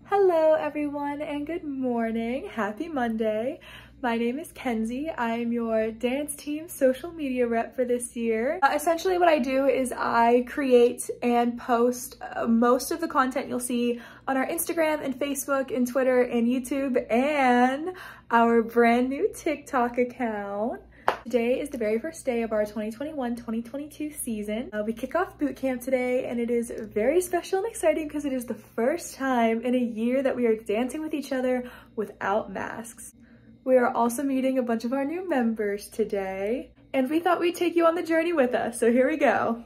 Hello everyone and good morning. Happy Monday. My name is Kenzie. I am your dance team social media rep for this year. Essentially what I do is I create and post most of the content you'll see on our Instagram and Facebook and Twitter and YouTube and our brand new TikTok account. Today is the very first day of our 2021-2022 season. We kick off boot camp today and it is very special and exciting because it is the first time in a year that we are dancing with each other without masks. We are also meeting a bunch of our new members today and we thought we'd take you on the journey with us, so here we go.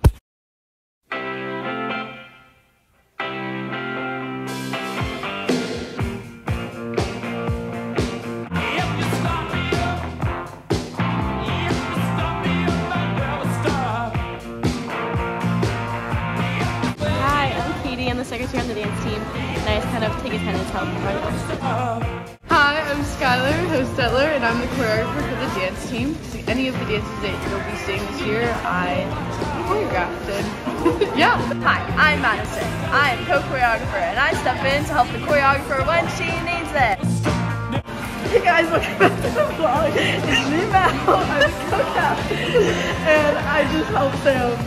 I'm the secretary on the dance team, and I just kind of take attendance, help Hi, I'm Skylar Hostetler, and I'm the choreographer for the dance team. Any of the dances that you'll be seeing this year, I choreographed in. Yeah. Hi, I'm Madison. I am co-choreographer, and I step in to help the choreographer when she needs it. Hey guys, welcome back to the vlog. It's me, Mal. I'm a co-captain, and I just help Sam.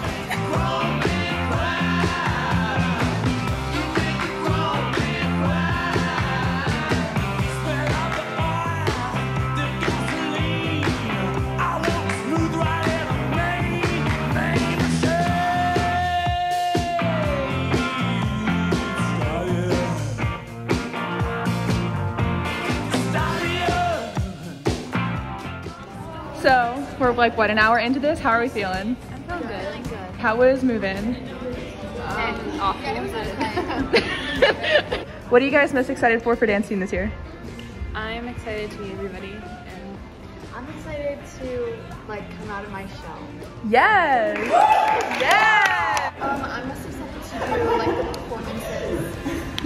So, we're like, what, an hour into this? How are we feeling? I'm feeling good. Good. How was moving? Awful. What are you guys most excited for dance team this year? I'm excited to meet everybody, and I'm excited to come out of my shell. Yes! Yeah! I'm most excited to do the performances.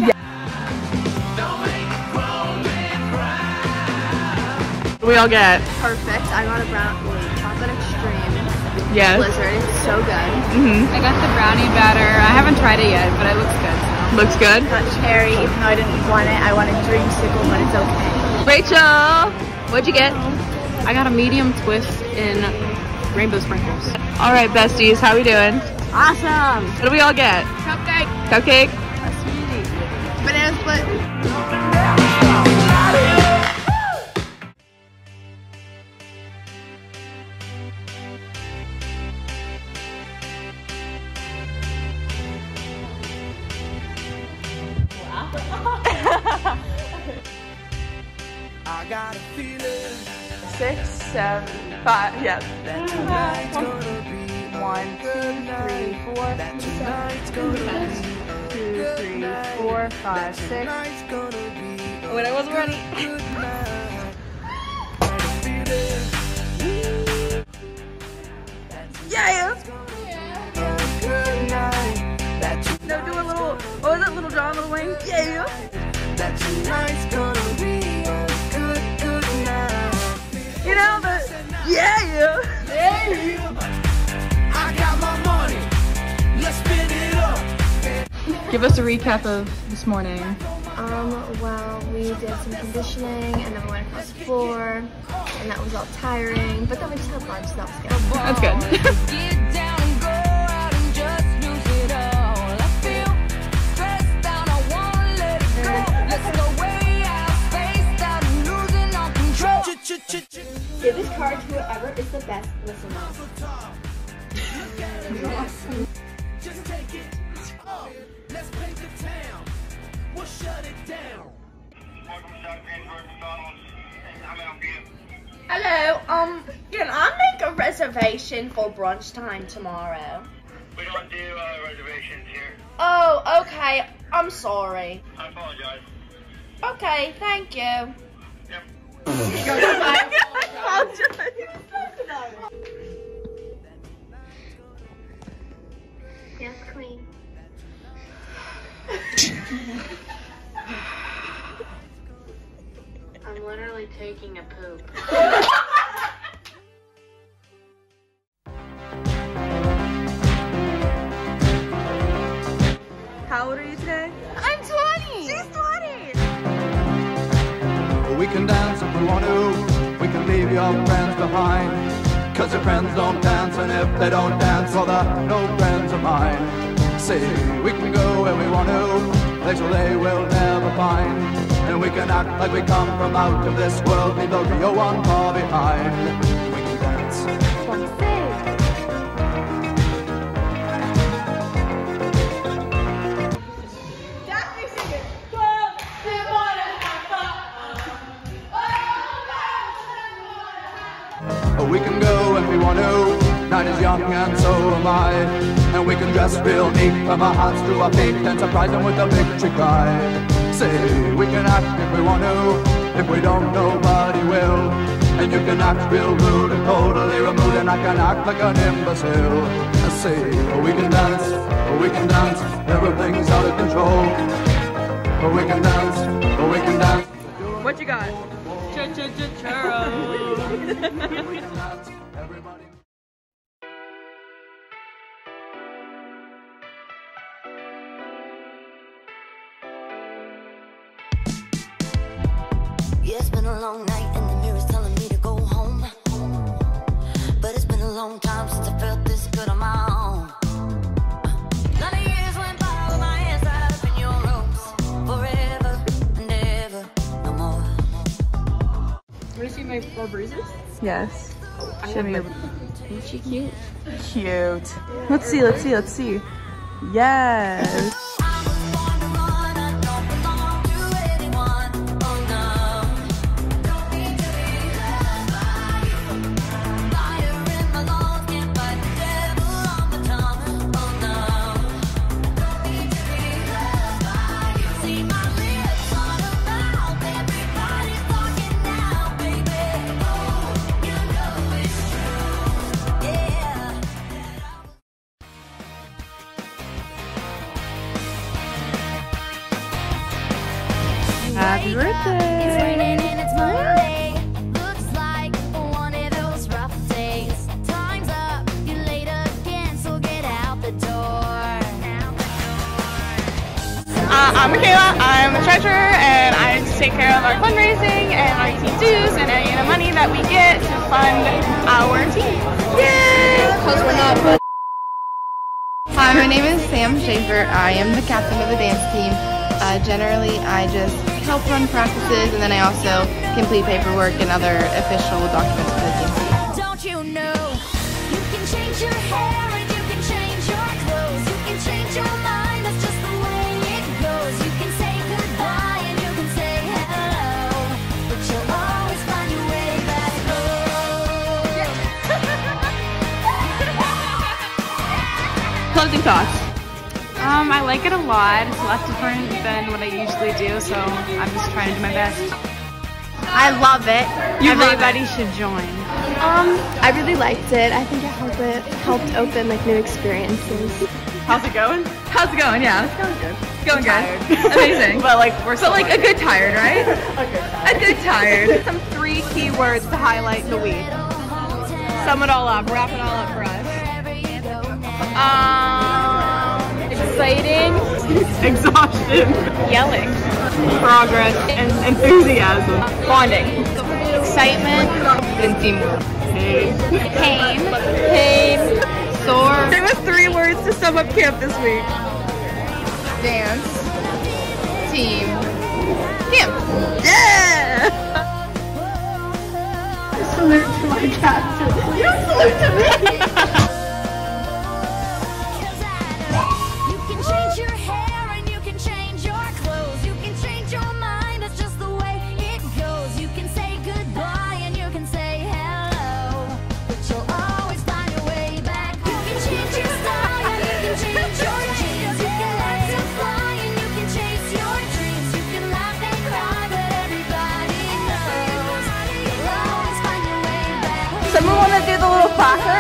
What do we all get? Perfect. I got a chocolate extreme. Yes. Blizzard. It's so good. I got the brownie batter. I haven't tried it yet, but it looks good. So. Looks good. Got cherry, even though I didn't want it. I wanted dreamsicle, but it's okay. Rachel, what'd you get? I got a medium twist in rainbow sprinkles. All right, besties, how we doing? Awesome. What do we all get? Cupcake. Cupcake? A sweetie. Banana split. I got a feeling 6, 7, 5, yeah. tonight's gonna be 1, 2, 3, 4, tonight's gonna 2, 3, 4, 5, 6. tonight's gonna be Wait, I wasn't ready. good night. Got a feeling Yeah! a good night. That No, do a little, what was it, Little John, Little Wayne? Yeah! that tonight's gonna be a good night. You know, but, yeah! I got my money. Let's spin it up. Give us a recap of this morning. Well, we did some conditioning, and then we went across the floor, and that was all tiring, but then we just had lunch, so that was good. That's good. Get down and go out and just lose it all. I feel stressed out, I wanna let it go. Let's go way out, spaced out, and losing all control. Give this card to whoever is the best listener. Just take it. Oh, let's paint the town. We'll shut it down. Hello, can I make a reservation for brunch time tomorrow? We don't do reservations here. Oh, okay. I'm sorry. I apologize. Okay, thank you. Yep. Yes, queen. I'm literally taking a poop. How old are you today? I'm 20! She's 20! we can dance if we want to. We can leave your friends behind, 'cause your friends don't dance, and if they don't dance, well, they're no friends of mine. See, we can go where we want to, places where they will never find, and we can act like we come from out of this world, leave the real one far behind. We can dance. We can go when we want to, night is young and so am I, and we can dress real neat from our hearts to our feet and surprise them with a victory cry. Say, we can act if we want to, if we don't nobody will, and you can act real rude and totally removed, and I can act like an imbecile. Say, we can dance, everything's out of control. We can dance, we can dance. What you got? Churros. Yeah, it's been a long night and the mirror's telling me to go home, but it's been a long time since I felt this good on my own. None of years went by with my hands tied up in your ropes, forever and ever, no more. Want to see my 4 bruises? Yes. Show me. Isn't she cute? Cute. Let's see. Yes. Happy birthday! It's raining and it's Monday. Looks like one of those rough days. Time's up, you're late again, so get out the door. I'm Michaela, I'm the treasurer, and I just take care of our fundraising and our team dues and any of the money that we get to fund our team. Yay! Because we're not. Hi, my name is Sam Schaefer. I am the captain of the dance team. Generally, I just help run practices, and then I also complete paperwork and other official documents for the team. Don't you know you can change your hair and you can change your clothes, you can change your mind, that's just the way it goes. You can say goodbye and you can say hello, but you'll always find your way back home. Closing thoughts. I like it a lot. It's a lot different than what I usually do, so I'm just trying to do my best. I love it. Everybody should join. I really liked it. I think it helped open like new experiences. How's it going? How's it going? Yeah, it's going good. It's going good. Amazing. But like we're so like a good tired, right? A good tired. Some 3 key words to highlight the week. Sum it all up. Wrap it all up for us. Exciting. Exhaustion. Yelling. Progress and enthusiasm. Bonding. Excitement. And teamwork. Pain. Sore. Give us 3 words to sum up camp this week. Dance. Team. Camp. Yeah! Salute to my captain. You don't salute to me. Someone want to do the little clacker?